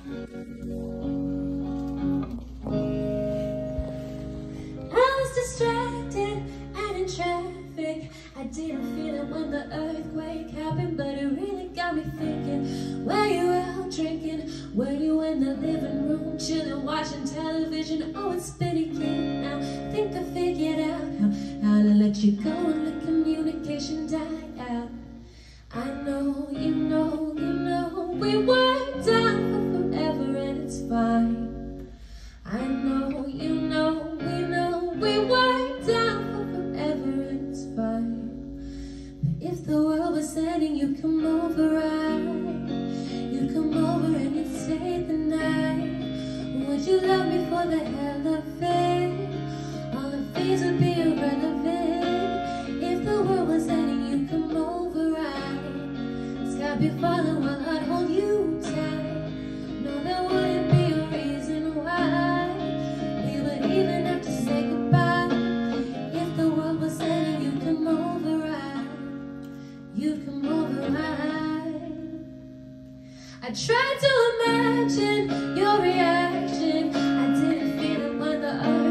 I was distracted and in traffic. I didn't feel it when the earthquake happened, but it really got me thinking. Were you out drinking? Were you in the living room chilling, watching television? Oh, it's been a year now. Think I figured out how to let you go and let communication die out. I know, you know, we weren't down for forever and it's fine. I know, you know, we weren't down for forever and it's fine. But if the world was ending, you'd come over, you'd come over and you'd stay the night. Would you love me for the hell of it? All the things would be irrelevant. If the world was ending, you'd come over, I'd be falling while I'd hold you tight. No, there wouldn't be a reason why we would even have to say goodbye. If the world was ending, you'd come over, you'd come over, I tried to imagine your reaction. I didn't feel it when the